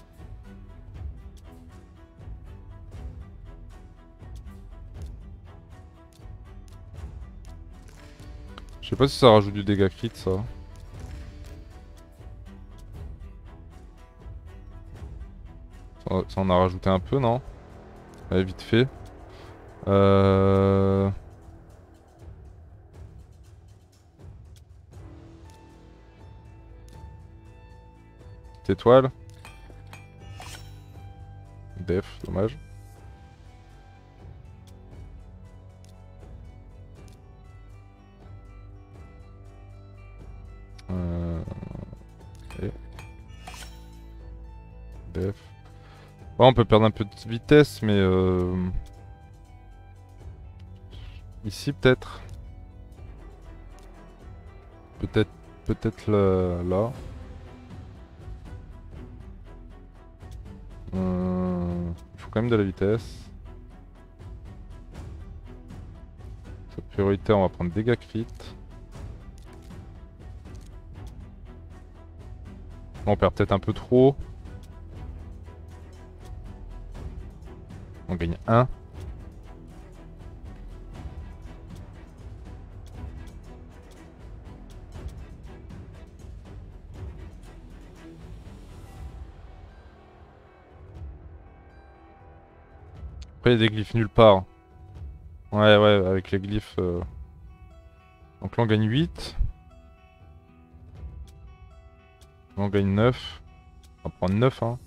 Je sais pas si ça rajoute du dégât crit ça. Ça, ça en a rajouté un peu, non? Ouais, vite fait. Euh... Petite étoile. Def, dommage. Euh... Okay. Def. Ouais, on peut perdre un peu de vitesse, mais euh... ici peut-être. Peut-être, peut-être là. là. Euh... Il faut quand même de la vitesse. Sa priorité, on va prendre dégâts crit. On perd peut-être un peu trop. On gagne un. Après, il y a des glyphes nulle part. Ouais, ouais, avec les glyphes. Euh... Donc là, on gagne huit. Là, on gagne neuf. On va prendre neuf, hein.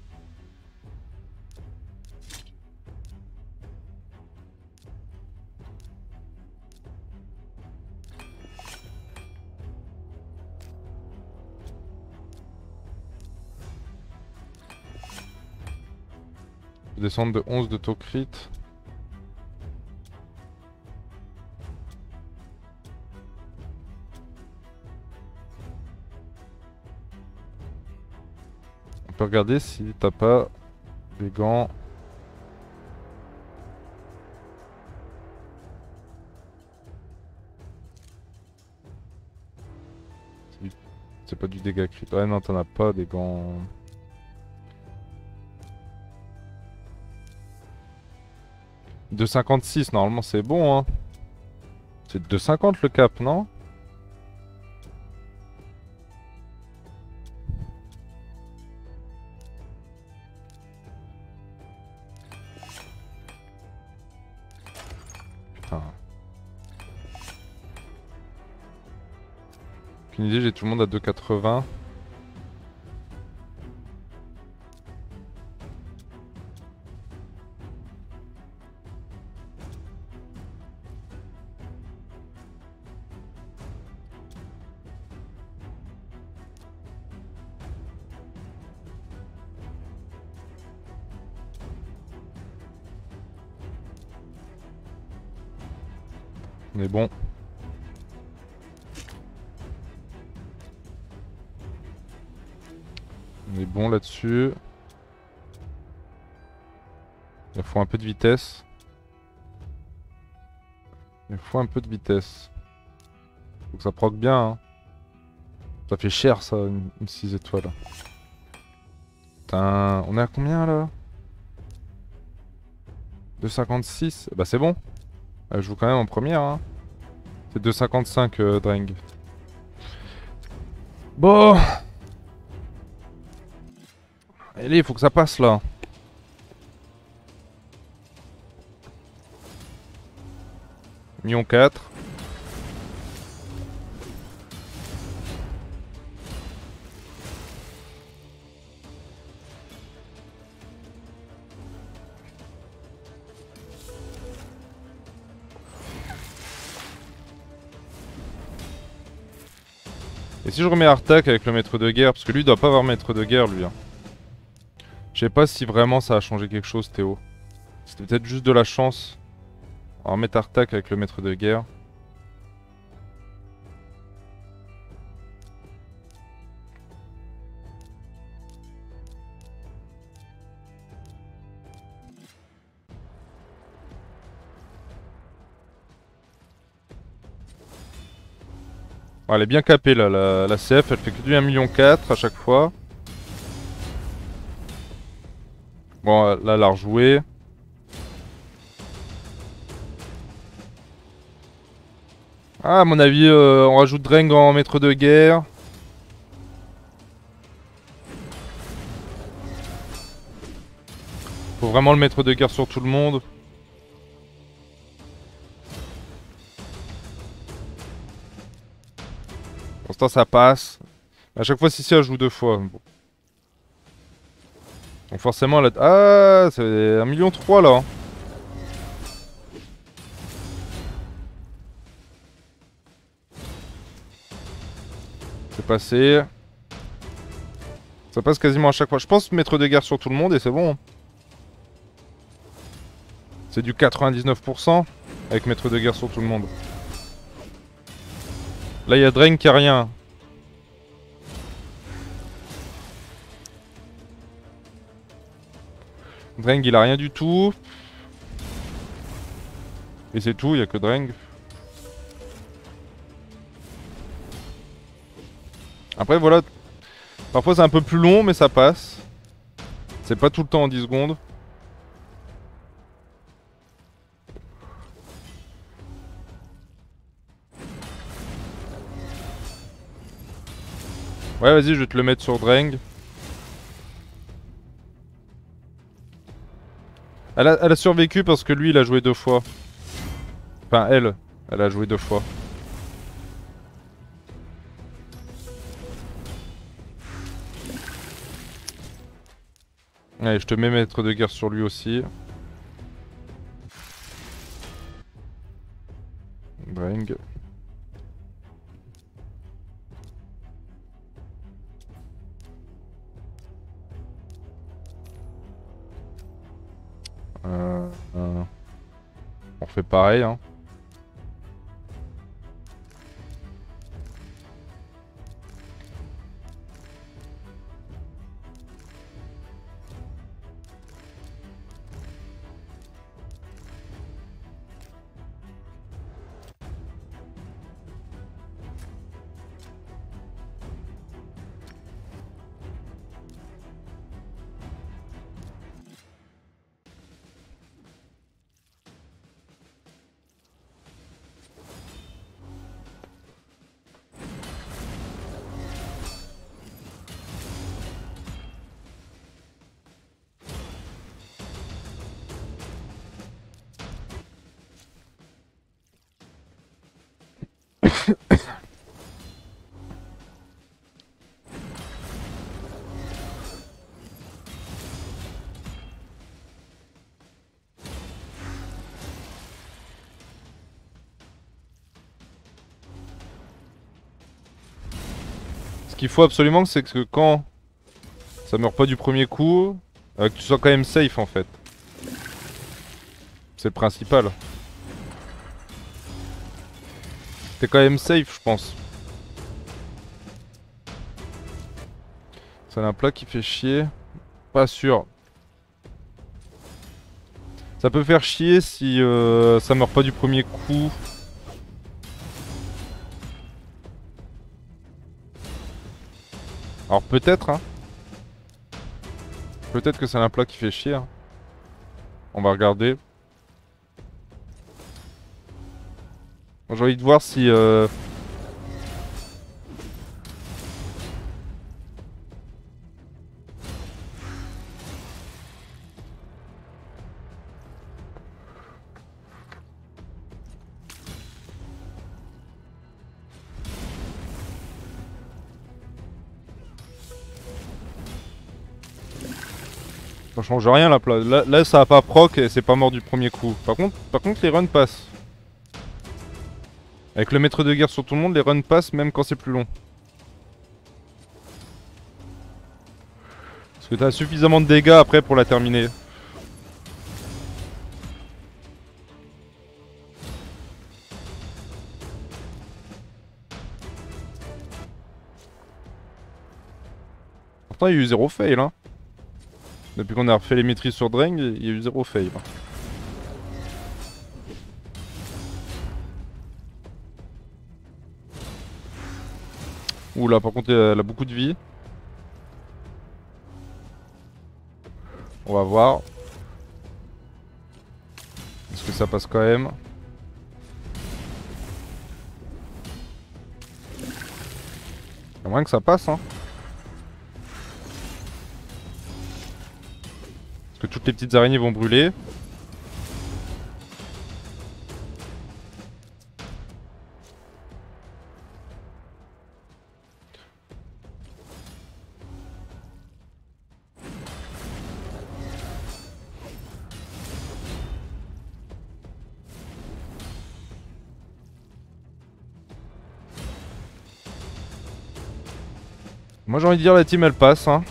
Descendre de onze de taux crit. On peut regarder si t'as pas des gants. C'est pas du dégât crit. Ouais, non, t'en as pas des gants. deux cinquante-six, normalement c'est bon, hein. C'est deux cinquante le cap, non? Putain. Aucune idée, j'ai tout le monde à deux quatre-vingts. On est bon. On est bon là-dessus. Il faut un peu de vitesse. Il faut un peu de vitesse. Faut que ça proc bien. Hein. Ça fait cher ça, une, une six étoiles. Putain, on est à combien là? deux cinquante-six. Bah c'est bon. Elle joue quand même en première. Hein. C'est deux cinquante-cinq euh, Dreng. Bon. Allez, il faut que ça passe là. Million quatre. Et si je remets Artak avec le maître de guerre, parce que lui il doit pas avoir maître de guerre lui. Hein. Je sais pas si vraiment ça a changé quelque chose Théo. C'était peut-être juste de la chance. On va remettre Artak avec le maître de guerre. Bon, elle est bien capée là, la, la C F, elle fait que du un million quatre à chaque fois. Bon, là, elle a rejoué. Ah, à mon avis, euh, on rajoute Dreng en maître de guerre. Faut vraiment le maître de guerre sur tout le monde. Pour l'instant, ça passe. À chaque fois, Sissi, elle joue deux fois. Bon. Donc forcément, elle a... Ah, c'est un million trois là. Hein. C'est passé. Ça passe quasiment à chaque fois. Je pense maître de guerre sur tout le monde et c'est bon. C'est du quatre-vingt-dix-neuf pour cent avec maître de guerre sur tout le monde. Là, il y a Dreng qui a rien. Dreng, il a rien du tout. Et c'est tout, il y a que Dreng. Après, voilà. Parfois, c'est un peu plus long, mais ça passe. C'est pas tout le temps en dix secondes. Ouais, vas-y, je vais te le mettre sur Dreng. Elle a, elle a survécu parce que lui, il a joué deux fois. Enfin, elle, elle a joué deux fois. Allez, je te mets maître de guerre sur lui aussi. Dreng. Euh, euh, on fait pareil, hein. Ce qu'il faut absolument, c'est que quand ça meurt pas du premier coup, euh, que tu sois quand même safe en fait. C'est le principal. T'es quand même safe, je pense. C'est un plat qui fait chier. Pas sûr. Ça peut faire chier si euh, ça meurt pas du premier coup. Alors peut-être, hein. Peut-être que c'est un plat qui fait chier. Hein. On va regarder. J'ai envie de voir si... Euh... Ça change rien la plat. Là, là ça a pas proc et c'est pas mort du premier coup. Par contre, par contre les runs passent. Avec le maître de guerre sur tout le monde, les runs passent même quand c'est plus long. Parce que t'as suffisamment de dégâts après pour la terminer. Pourtant il y a eu zéro fail hein. Depuis qu'on a refait les maîtrises sur Drain, il y a eu zéro fail. Ouh là par contre elle a beaucoup de vie. On va voir. Est-ce que ça passe quand même? Il y a moyen que ça passe hein. Parce que toutes les petites araignées vont brûler. Moi j'ai envie de dire la team elle passe hein.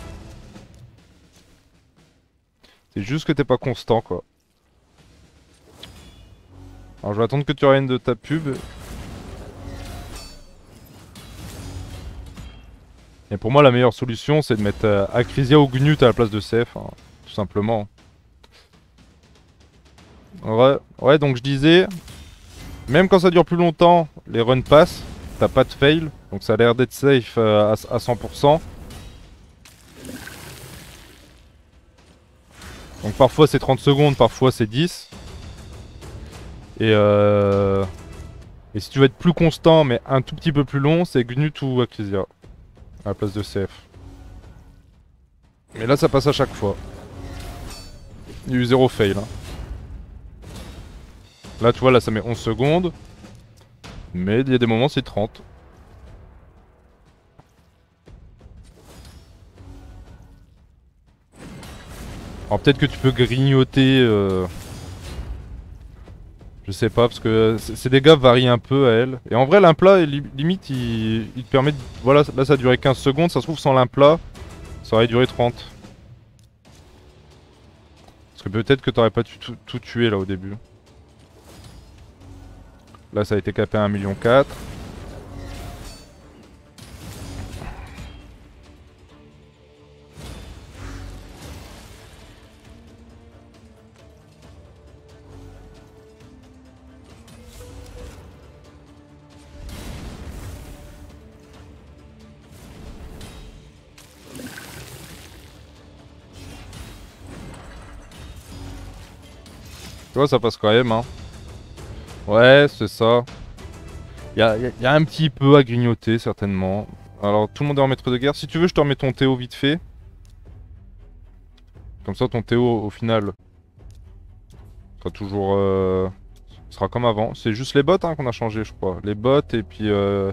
C'est juste que t'es pas constant quoi. Alors je vais attendre que tu reviennes de ta pub. Et pour moi la meilleure solution c'est de mettre euh, Acrisia ou Gnut à la place de C F hein, tout simplement. Ouais, ouais donc je disais, même quand ça dure plus longtemps, les runs passent, t'as pas de fail, donc ça a l'air d'être safe euh, à, à cent pour cent. Donc parfois c'est trente secondes, parfois c'est dix. Et euh... Et si tu veux être plus constant mais un tout petit peu plus long, c'est Gnut ou Acrisia à la place de C F. Mais là ça passe à chaque fois. Il y a eu zéro fail hein. Là tu vois là ça met onze secondes. Mais il y a des moments c'est trente. Alors peut-être que tu peux grignoter euh... Je sais pas parce que ces dégâts varient un peu à elle. Et en vrai l'implat limite il... il te permet de... Voilà là ça a duré quinze secondes, ça se trouve sans l'implat ça aurait duré trente. Parce que peut-être que t'aurais pas tout, tout tué là au début. Là ça a été capé à un million quatre. Tu vois ça passe quand même hein. Ouais c'est ça. Il y a, y a un petit peu à grignoter certainement. Alors tout le monde est en maître de guerre. Si tu veux je te remets ton Théo vite fait. Comme ça ton Théo au final sera toujours... Euh, sera comme avant. C'est juste les bots hein, qu'on a changé je crois. Les bots et puis... Euh,